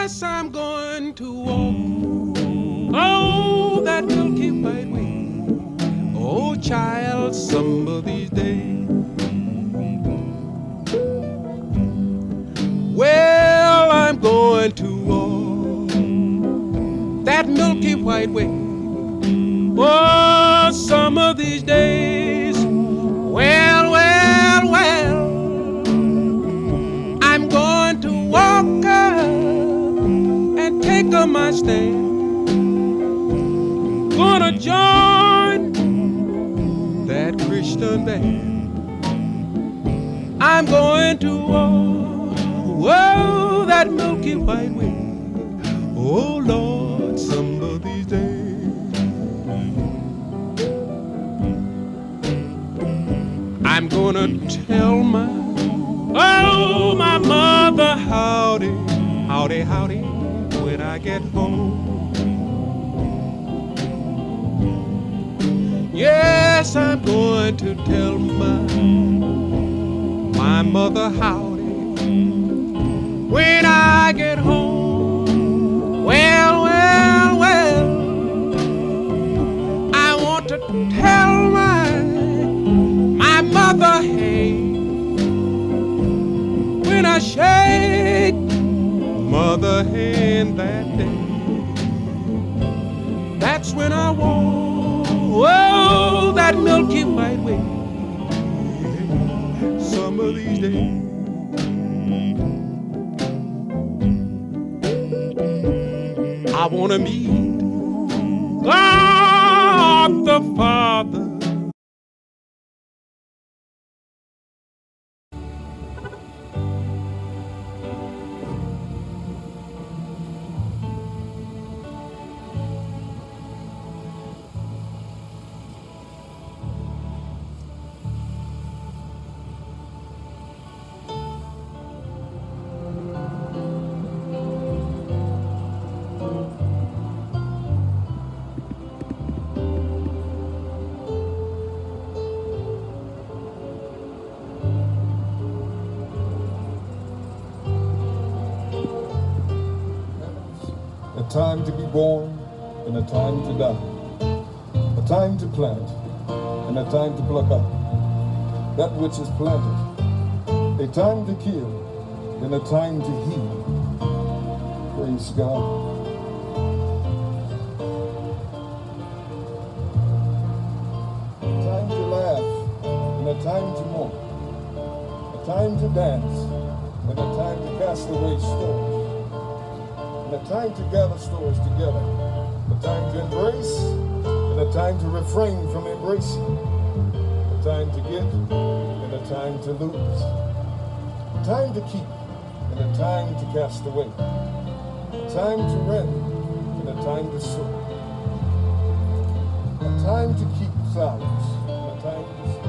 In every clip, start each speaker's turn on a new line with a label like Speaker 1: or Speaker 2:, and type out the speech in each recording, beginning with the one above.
Speaker 1: Yes, I'm going to walk, oh, that milky white way. Oh, child, some of these days. Well, I'm going to walk that milky white way. Oh, some of these days. Well, well, well, I'm going to walk and take up my stand. Gonna join that Christian band. I'm going to walk, whoa, that milky white way. Oh, Lord, some of these days. I'm gonna tell my mother howdy, howdy, howdy, when I get home. Yes, I'm going to tell my mother howdy when I get home. Well, well, well, I want to tell my mother, hey, when I shake mother hand that day, that's when I walk, whoa, that milky white way. Some of these days. I want to meet God the Father.
Speaker 2: A time to be born and a time to die, a time to plant and a time to pluck up that which is planted, a time to kill and a time to heal. Praise God. A time to laugh and a time to mourn, a time to dance and a time to cast away stones. A time to gather stories together, a time to embrace, and a time to refrain from embracing, a time to get, and a time to lose, a time to keep, and a time to cast away, a time to rent, and a time to sow, a time to keep silence, and a time to speak.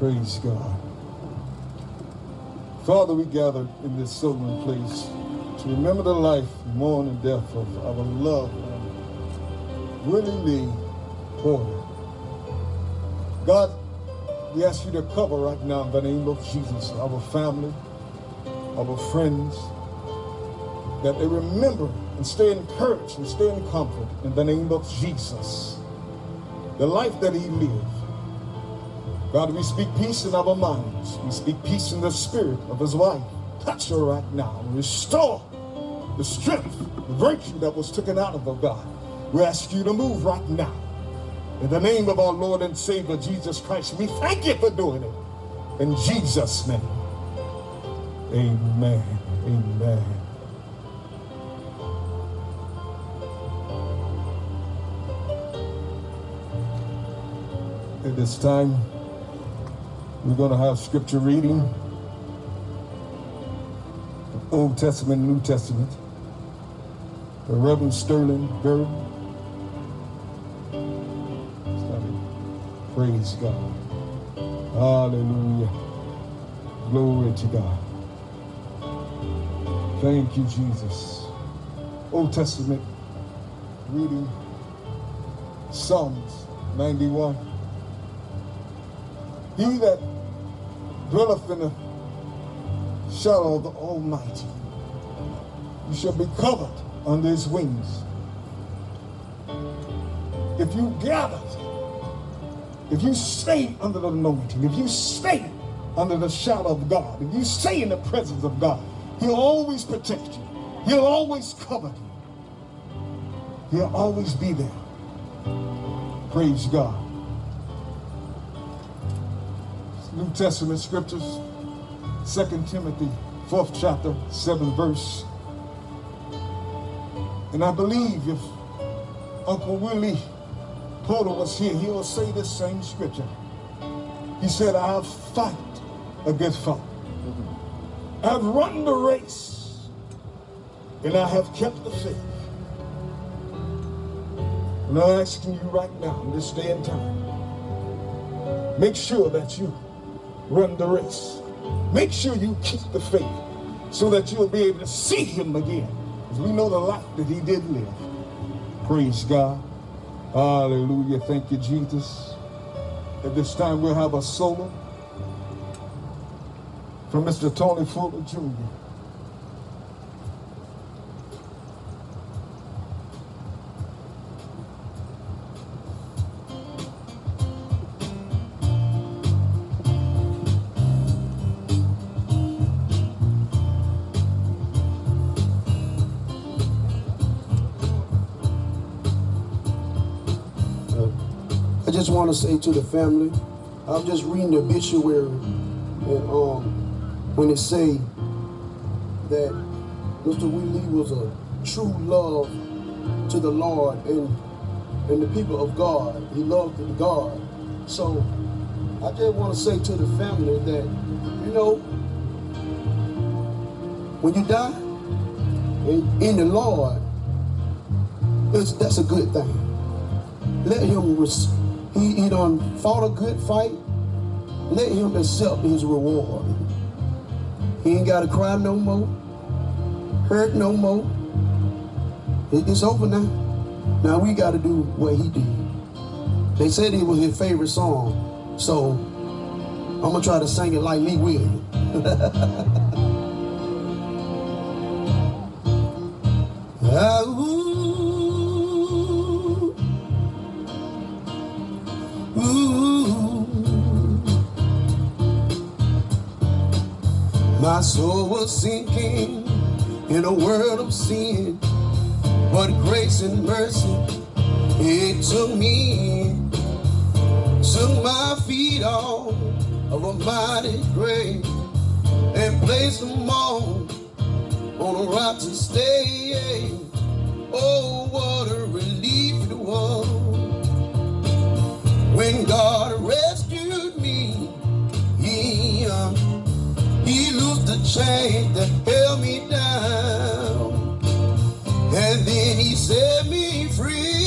Speaker 2: Praise God. Father, we gather in this solemn place to remember the life, mourn, and death of our loved one, Willie Lee Porter. God, we ask you to cover right now in the name of Jesus our family, our friends, that they remember and stay encouraged and stay in comfort in the name of Jesus. The life that he lived. God, we speak peace in our minds. We speak peace in the spirit of his wife. Touch her right now. Restore the strength, the virtue that was taken out of her, God. We ask you to move right now. In the name of our Lord and Savior, Jesus Christ, we thank you for doing it. In Jesus' name. Amen. Amen. At this time, we're going to have scripture reading, Old Testament, New Testament. The Reverend Sterling Bird. Praise God. Hallelujah. Glory to God. Thank you, Jesus. Old Testament reading, Psalms 91. He that dwelleth in the shadow of the Almighty, you shall be covered under his wings. If you gathered, if you stay under the anointing, if you stay under the shadow of God, if you stay in the presence of God, he'll always protect you. He'll always cover you. He'll always be there. Praise God. New Testament scriptures, 2 Timothy, 4th chapter, 7th verse. And I believe if Uncle Willie Porter was here, he will say this same scripture. He said, I have fought a good fight. I have run the race, and I have kept the faith. And I'm asking you right now, in this day and time, make sure that you run the race. Make sure you keep the faith so that you'll be able to see him again. Because we know the life that he did live. Praise God. Hallelujah. Thank you, Jesus. At this time, we'll have a solo from Mr. Tony Fuller, Jr.
Speaker 3: I just want to say to the family, I'm just reading the obituary, and when it say that Mr. Willie was a true love to the Lord and the people of God. He loved God. So I just want to say to the family that, you know, when you die in the Lord, that's a good thing. Let him he done fought a good fight. Let him accept his reward. He ain't got to cry no more, hurt no more. It's over now. Now we got to do what he did. They said it was his favorite song, so I'm going to try to sing it like Lee Willie. My soul was sinking in a world of sin, but grace and mercy, it took me in, took my feet off of a mighty grave and placed them all on a rock to stay. Oh, what a relief it was when God rescued me. He loosed the chain that held me down, and then he set me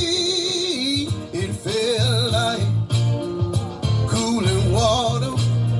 Speaker 3: free. It felt like cooling water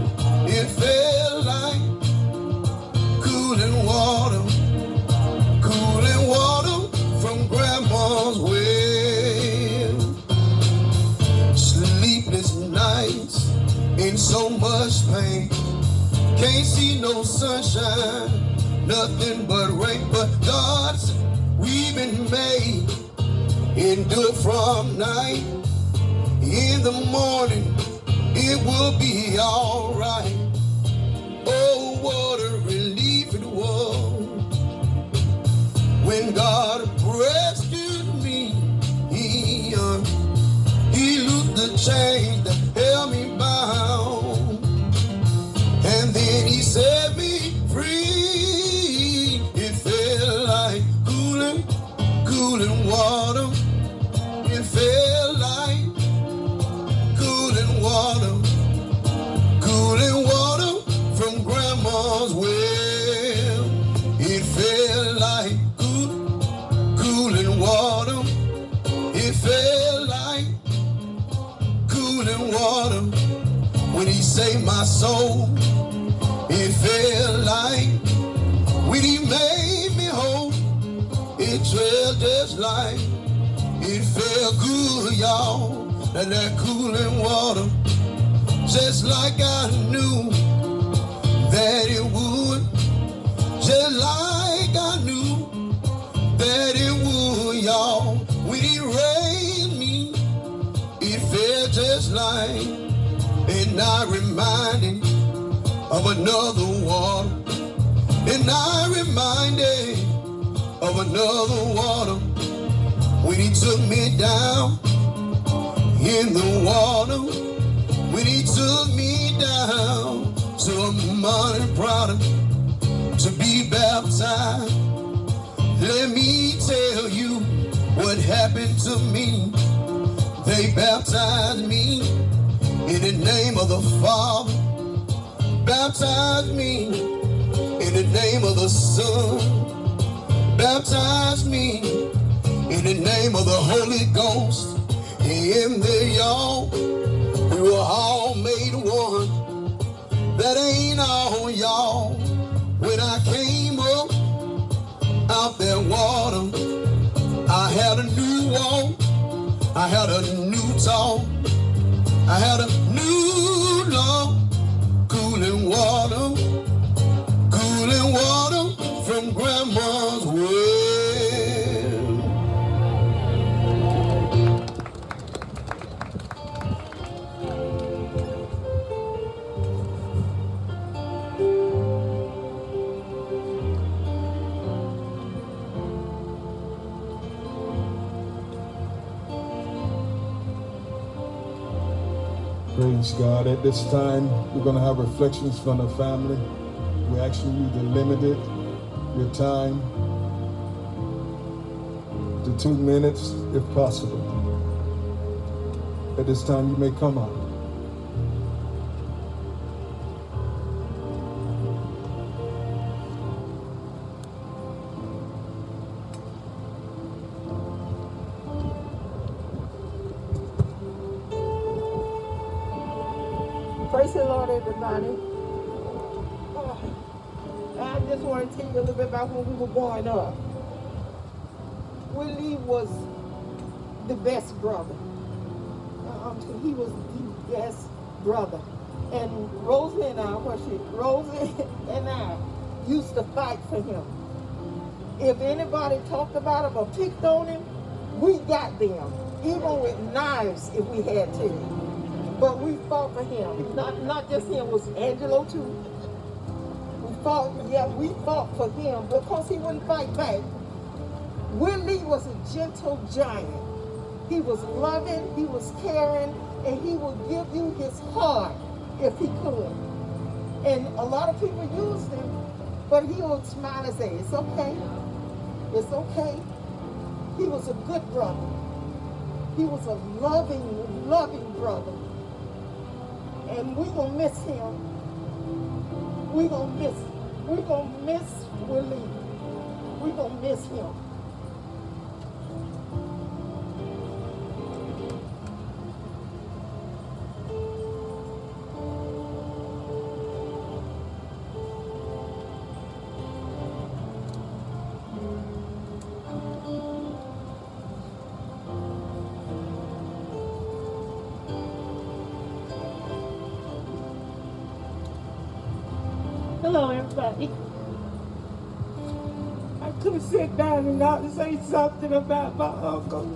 Speaker 3: pain. Can't see no sunshine, nothing but rain. But God said, we've been made, endure from night. In the morning, it will be all right. Oh, what a relief it was when God rescued me. He loosed the chains that held me bound, and then he set me free. It felt like cooling water. It felt like cooling water from grandma's well. It felt like cooling water. It felt like cooling water when he saved my soul. It felt like when he made me whole. It felt just like, it felt good, y'all. That cooling water, just like I knew that it would, just like I knew that it would, y'all. When he raised me, it felt just like, and I reminded of another water, and I reminded of another water when he took me down in the water, when he took me down. So I'm honored and proud to be baptized. Let me tell you what happened to me. They baptized me in the name of the Father, baptized me in the name of the Son, baptized me in the name of the Holy Ghost. In there, y'all, we were all made one. That ain't all, y'all. When I came up out that water, I had a new walk, I had a new talk, I had a new law. Cooling water from grandma's well.
Speaker 2: Praise God. At this time, we're going to have reflections from the family. We actually need to limit it, your time, to 2 minutes, if possible. At this time, you may come up.
Speaker 4: Praise the Lord, everybody. I just want to tell you a little bit about when we were growing up. Willie was the best brother. He was the best brother. And Rosie and I used to fight for him. If anybody talked about him or picked on him, we got them, even with knives if we had to. But we fought for him. Not just him, it was Angelo too. We fought for him because he wouldn't fight back. Willie was a gentle giant. He was loving, he was caring, and he would give you his heart if he could. And a lot of people used him, but he would smile and say, it's okay, it's okay. He was a good brother. He was a loving, loving brother. And we're gonna miss him. We're gonna miss Willie. We're gonna miss him. Hello, everybody. I couldn't sit down and not say something about my uncle.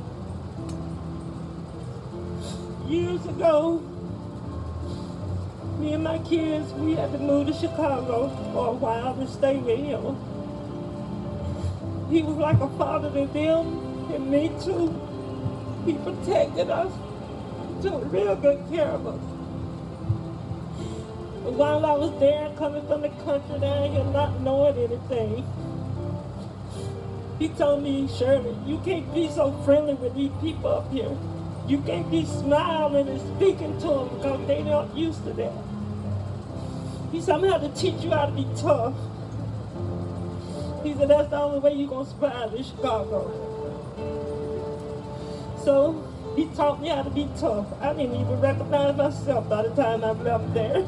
Speaker 4: Years ago, me and my kids, we had to move to Chicago for a while to stay with him. He was like a father to them and me too. He protected us, took real good care of us. And while I was there, coming from the country down here, not knowing anything, he told me, Shirley, you can't be so friendly with these people up here. You can't be smiling and speaking to them because they're not used to that. He said, I'm going to have to teach you how to be tough. He said, that's the only way you're going to survive in Chicago. So he taught me how to be tough. I didn't even recognize myself by the time I left there.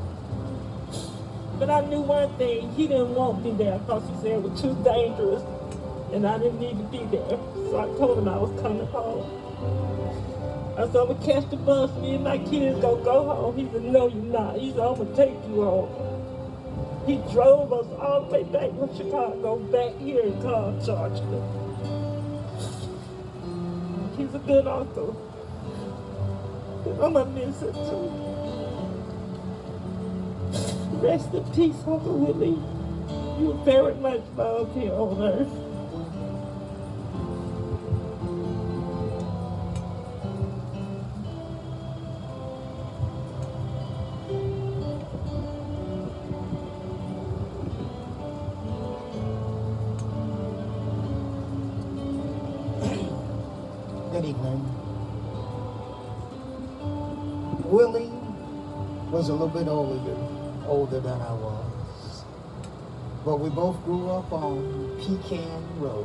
Speaker 4: But I knew one thing, he didn't want me there because he said it was too dangerous and I didn't need to be there. So I told him I was coming home. I said, I'm going to catch the bus, me and my kids gonna go home. He said, no, you're not. He said, I'm going to take you home. He drove us all the way back from Chicago, back here in Cobb, Georgia. He's a good uncle. I'm going to miss him too. Rest in peace, Uncle Willie. You were very much loved here on earth.
Speaker 5: Good evening. Willie was a little bit older than I was, but we both grew up on Pecan Road.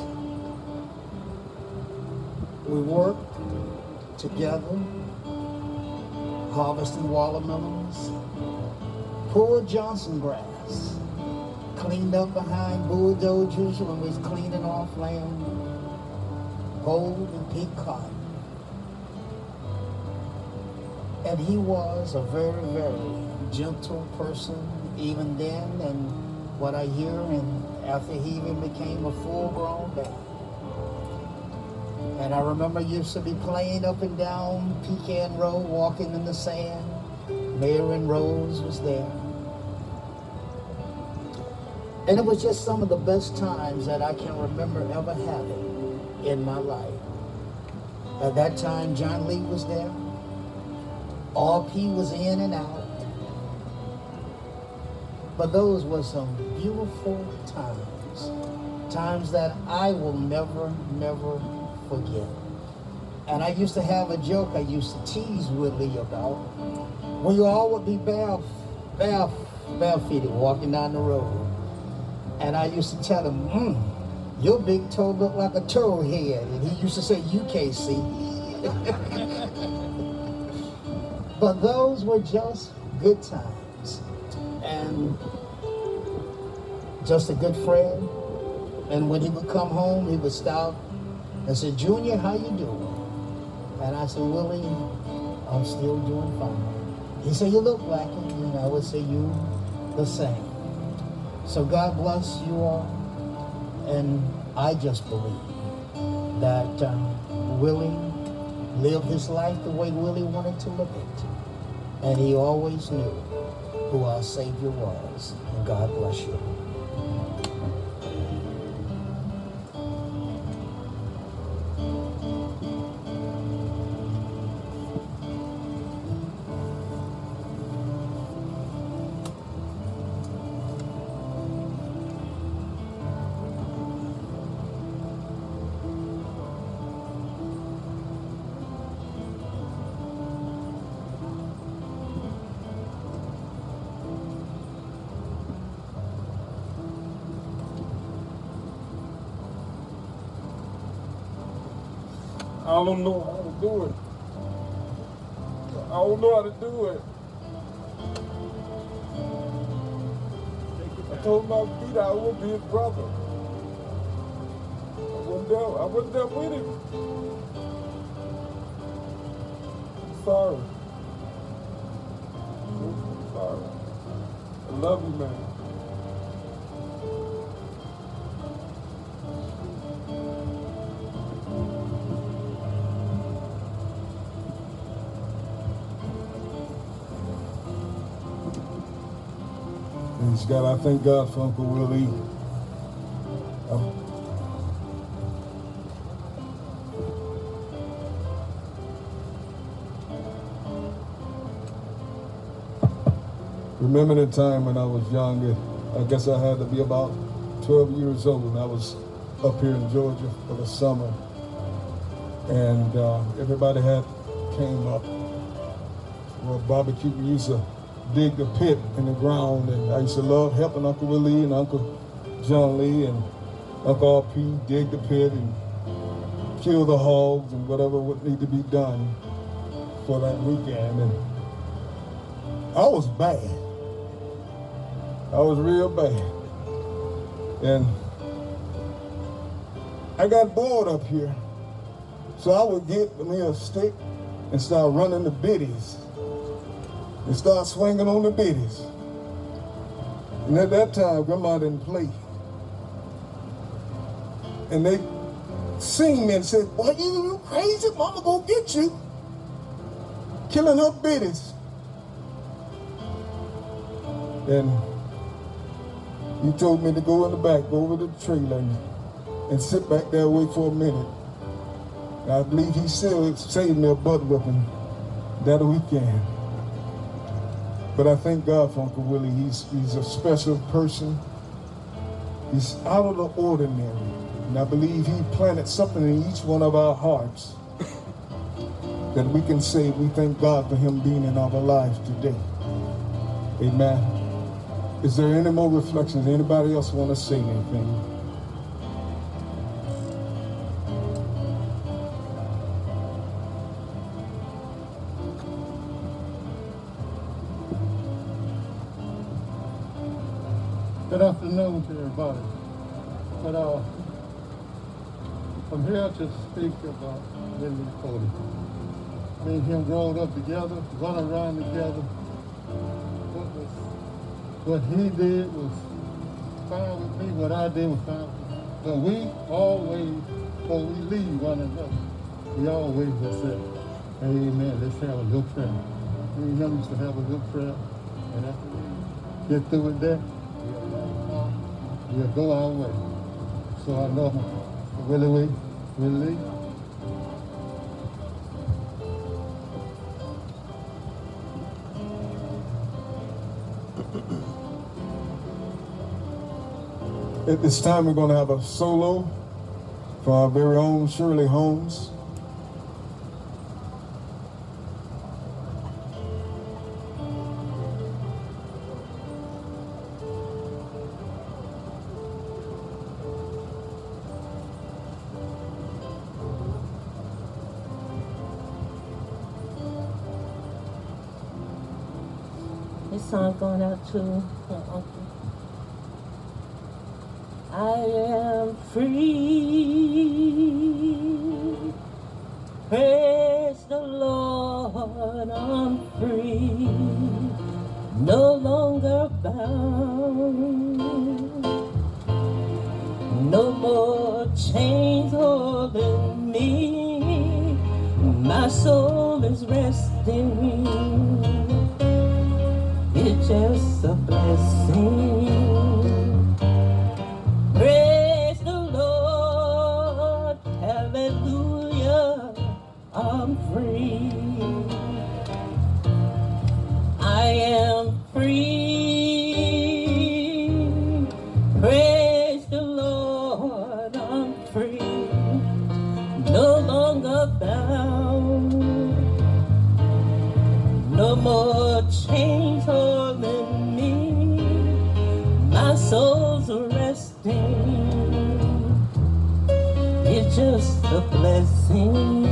Speaker 5: We worked together, harvesting watermelons, pulled Johnson grass, cleaned up behind bulldozers when we was cleaning off land, gold and pink cotton. And he was a very, very gentle person even then, and what I hear, and after he even became a full-grown man. And I remember used to be playing up and down Pecan Road, walking in the sand. Mary and Rose was there. And it was just some of the best times that I can remember ever having in my life. At that time, John Lee was there. RP was in and out. But those were some beautiful times. Times that I will never, never forget. And I used to have a joke I used to tease Willie about. When you all would be barefooted walking down the road. And I used to tell him, your big toe looked like a toe head. And he used to say, you can't see. But those were just good times. And just a good friend. And when he would come home, he would stop and say, Junior, how you doing? And I said, Willie, I'm still doing fine. He said, you look like it. And I would say, you the same. So God bless you all. And I just believe that Willie lived his life the way Willie wanted to live it. And he always knew who our Savior was. And God bless you.
Speaker 2: I don't know how to do it. I don't know how to do it. I told my Peter I would be his brother. I wasn't there with him. I'm sorry. I'm sorry. I love you, man. Praise God. I thank God for Uncle Willie. Remember the time when I was younger, I guess I had to be about 12 years old, and I was up here in Georgia for the summer. And everybody had came up for a barbecue. We used to dig the pit in the ground, and I used to love helping Uncle Willie and Uncle John Lee and Uncle RP dig the pit and kill the hogs and whatever would need to be done for that weekend. And I was bad. I was real bad. And I got bored up here. So I would get me a stick and start running the biddies and start swinging on the biddies. And at that time, Grandma didn't play. And they seen me and said, "Boy, you crazy? Mama gonna get you." Killing her biddies. And he told me to go in the back, go over to the trailer and sit back there and wait for a minute. And I believe he still saved me a butt whipping that weekend. But I thank God for Uncle Willie. He's a special person. He's out of the ordinary. And I believe he planted something in each one of our hearts that we can say we thank God for him being in our lives today. Amen. Is there any more reflections? Anybody else want to say anything?
Speaker 6: Good afternoon to everybody. But I'm here to speak about Willie Cody. Me and him growing up together, running around together. What he did was fine with me, what I did was fine with me. But we always, before we leave one another, we always would say, "Amen, let's have a little prayer." Me and him used to have a little prayer, and after we get through with that, we'll go our way. So I know Willie.
Speaker 2: At this time, we're going to have a solo for our very own Shirley Holmes.
Speaker 7: This song going out to my uncle. I am free. Praise the Lord, I'm free. No longer bound. No more chains holding me. My soul is resting. It's just a blessing. Praise the Lord, hallelujah, I'm free. I am free. Praise the Lord, I'm free. No longer bound. No more chains holding me. My soul's resting. It's just a blessing.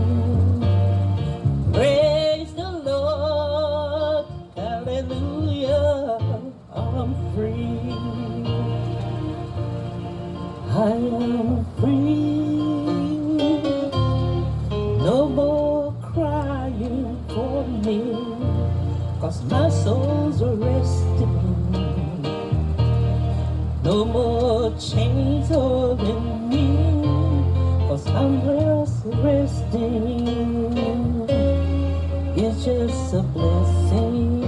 Speaker 7: Praise the Lord, hallelujah, I'm free. I am free. No more crying for me, 'cause my soul's resting. chains holding me, 'cause I'm just resting. It's just a blessing.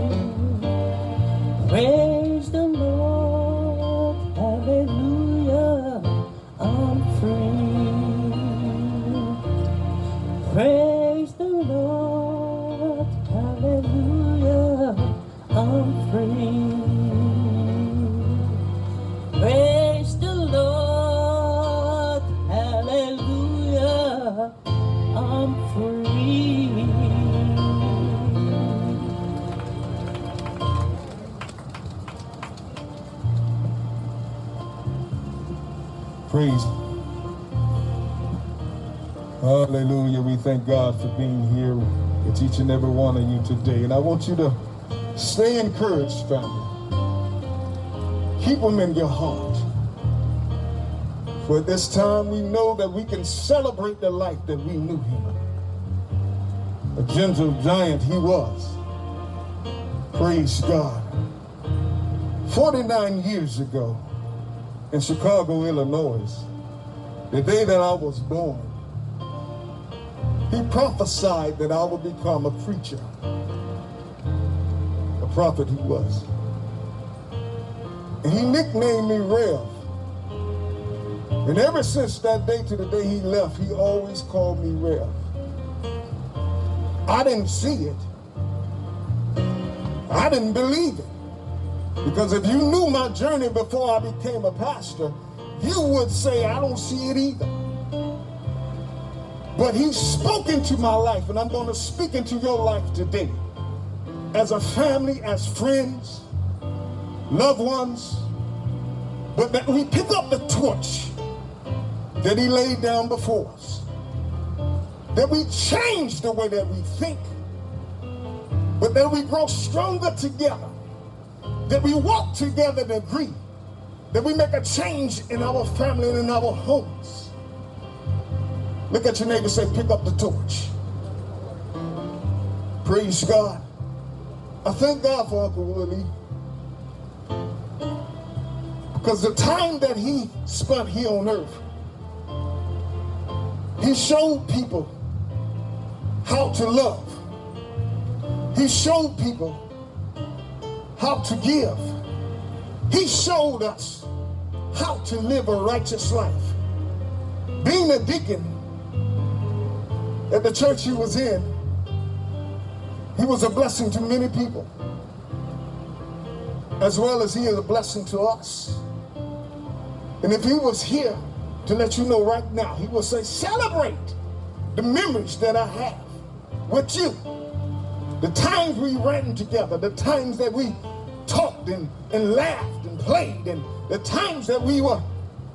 Speaker 7: Praise the Lord, hallelujah, I'm free. Praise the Lord, hallelujah, I'm free. Praise the Lord, hallelujah, I'm free.
Speaker 2: Praise. Hallelujah. We thank God for being here with each and every one of you today. And I want you to stay encouraged, family. Keep them in your heart. For at this time, we know that we can celebrate the life that we knew him. A gentle giant he was. Praise God. 49 years ago, in Chicago, Illinois, the day that I was born, he prophesied that I would become a preacher. A prophet he was. And he nicknamed me Rev. And ever since that day to the day he left, he always called me Rev. I didn't see it. I didn't believe it. Because if you knew my journey before I became a pastor, you would say, I don't see it either. But he's spoken to my life, and I'm going to speak into your life today. As a family, as friends, loved ones, but that we pick up the torch that he laid down before us. That we change the way that we think, but that we grow stronger together. That we walk together and agree. That we make a change in our family and in our homes. Look at your neighbor and say, pick up the torch. Praise God. I thank God for Uncle Willie. Because the time that he spent here on earth, he showed people how to love. He showed people how to give. He showed us how to live a righteous life. Being a deacon at the church he was in, he was a blessing to many people, as well as he is a blessing to us. And if he was here to let you know right now, he will say, celebrate the memories that I have with you. The times we ran together, the times that we talked and laughed and played, and the times that we were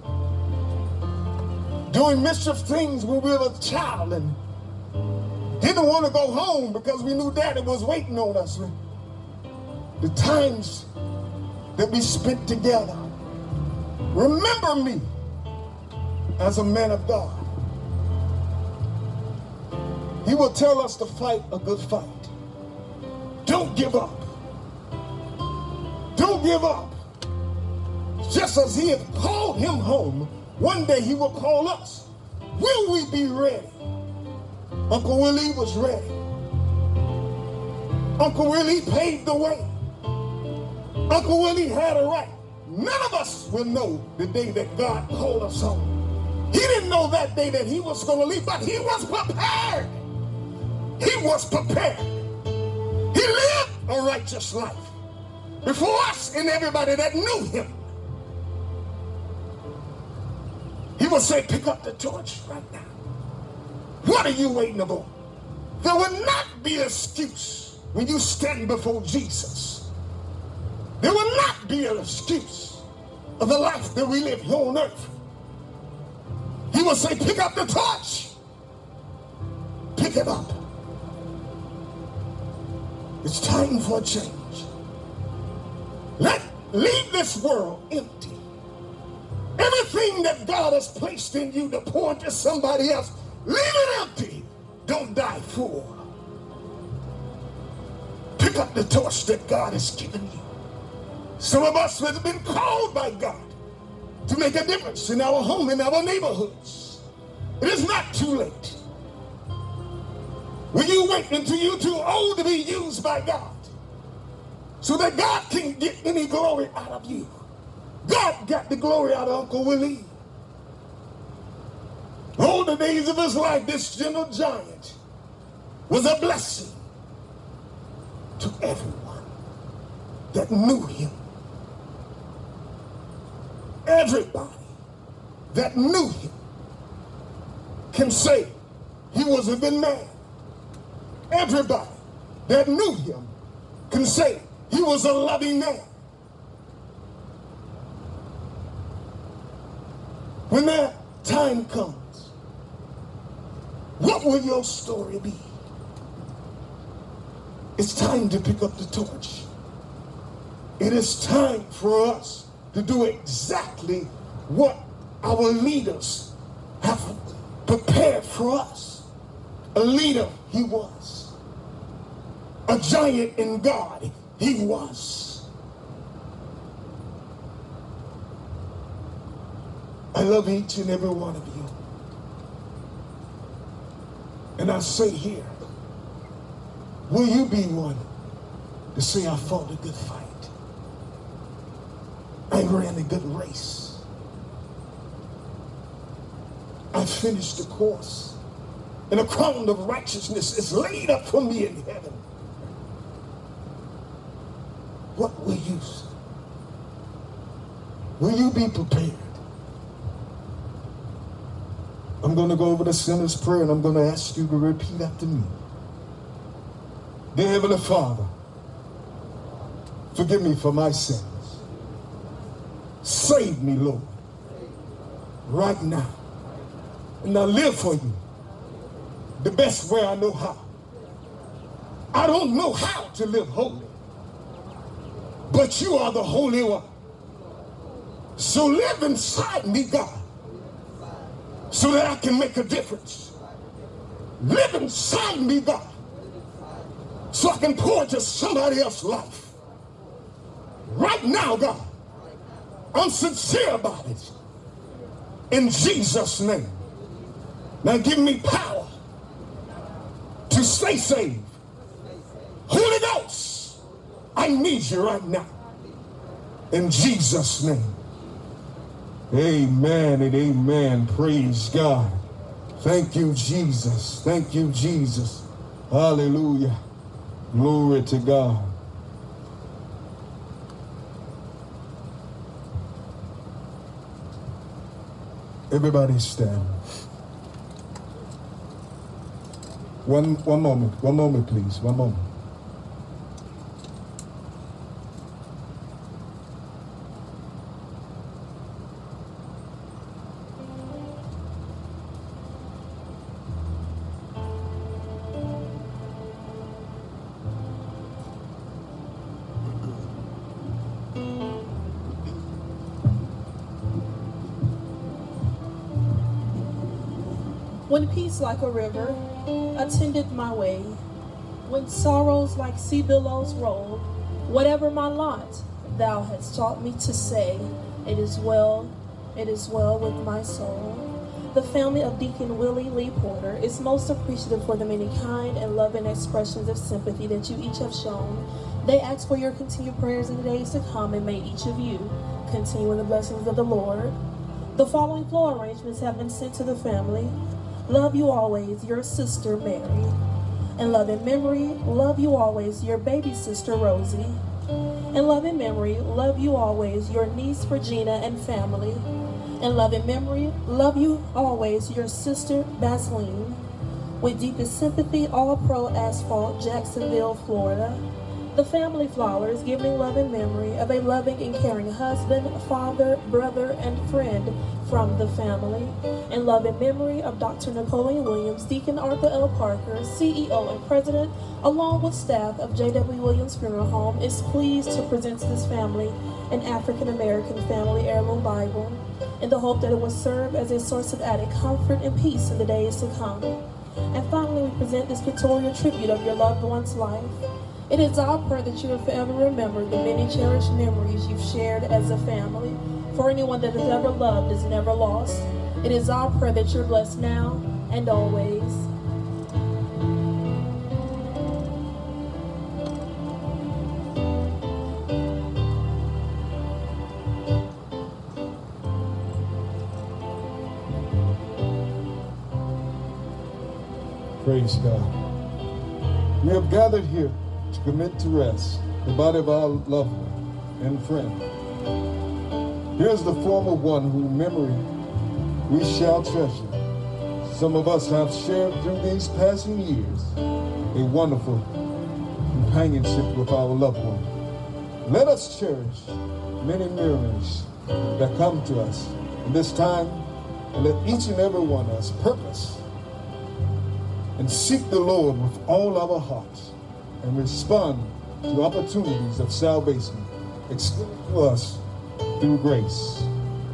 Speaker 2: doing mischief things when we were a child and didn't want to go home because we knew Daddy was waiting on us. The times that we spent together. Remember me as a man of God. He will tell us to fight a good fight. Don't give up. Don't give up. Just as he had called him home, one day he will call us. Will we be ready? Uncle Willie was ready. Uncle Willie paved the way. Uncle Willie had a right. None of us will know the day that God called us home. He didn't know that day that he was going to leave, but he was prepared. He was prepared. He lived a righteous life before us and everybody that knew him. He will say, pick up the torch right now. What are you waiting for? There will not be an excuse when you stand before Jesus. There will not be an excuse of the life that we live here on earth. He will say, pick up the torch. Pick it up. It's time for a change. Leave this world empty. Everything that God has placed in you to pour into somebody else, leave it empty. Don't die full. Pick up the torch that God has given you. Some of us have been called by God
Speaker 3: to make a difference in our home, in our neighborhoods. It is not too late. Will you wait until you're too old to be used by God so that God can get any glory out of you? God got the glory out of Uncle Willie. All the days of his life, this gentle giant was a blessing to everyone that knew him. Everybody that knew him can say he was a good man. Everybody that knew him can say he was a loving man. When that time comes, what will your story be? It's time to pick up the torch. It is time for us to do exactly what our leaders have prepared for us. A leader, he was. A giant in God, he was. I love each and every one of you. And I say here, will you be one to say, I fought a good fight? I ran a good race. I finished the course. And a crown of righteousness is laid up for me in heaven. What will you say? Will you be prepared? I'm going to go over the sinner's prayer and I'm going to ask you to repeat after me. Dear Heavenly Father, forgive me for my sins. Save me, Lord, right now. And I live for you the best way I know how. I don't know how to live holy, but you are the Holy One. So live inside me, God, so that I can make a difference. Live inside me, God, so I can pour into somebody else's life. Right now, God, I'm sincere about it. In Jesus' name. Now give me power to stay saved. Holy Ghost, I need you right now. In Jesus' name. Amen and amen. Praise God. Thank you, Jesus. Thank you, Jesus. Hallelujah. Glory to God. Everybody stand. One moment, please. One moment.
Speaker 8: When peace like a river attended my way, when sorrows like sea billows roll, whatever my lot, thou hast taught me to say, it is well with my soul. The family of Deacon Willie Lee Porter is most appreciative for the many kind and loving expressions of sympathy that you each have shown. They ask for your continued prayers in the days to come, and may each of you continue in the blessings of the Lord. The following floor arrangements have been sent to the family. Love you always, your sister Mary. In love and memory, love you always, your baby sister Rosie. In love and memory, love you always, your niece Regina and family. In love and memory, love you always, your sister Vaseline. With deepest sympathy, All Pro Asphalt, Jacksonville, Florida. The family flowers, giving love and memory of a loving and caring husband, father, brother, and friend from the family. In love and memory of Dr. Napoleon Williams, Deacon Arthur L. Parker, CEO and President, along with staff of J.W. Williams Funeral Home, is pleased to present to this family an African American family heirloom Bible, in the hope that it will serve as a source of added comfort and peace in the days to come. And finally, we present this pictorial tribute of your loved one's life. It is our prayer that you will forever remember the many cherished memories you've shared as a family, For anyone that has ever loved is never lost. It is our prayer that you're blessed now and always.
Speaker 2: Praise God. We have gathered here to commit to rest the body of our loved one and friend. Here's the form of one whose memory we shall treasure. Some of us have shared through these passing years a wonderful companionship with our loved one. Let us cherish many memories that come to us in this time, and let each and every one of us purpose and seek the Lord with all our hearts and respond to opportunities of salvation extended to us through grace.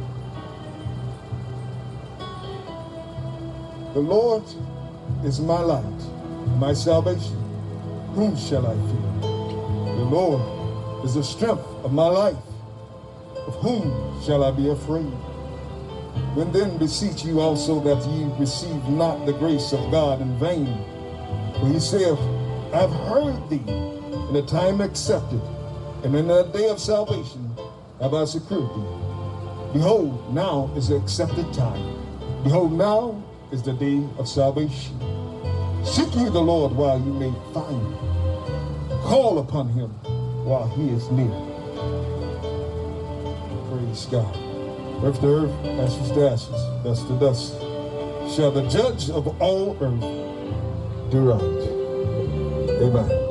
Speaker 2: The Lord is my light, my salvation. Whom shall I fear? The Lord is the strength of my life. Of whom shall I be afraid? When then beseech you also that ye receive not the grace of God in vain. For he saith, I have heard thee in a time accepted, and in the day of salvation have I secured thee. Behold, now is the accepted time. Behold, now is the day of salvation. Seek ye the Lord while you may find him. Call upon him while he is near. Praise God. Earth to earth, ashes to ashes, dust to dust, shall the judge of all earth do right. Amen.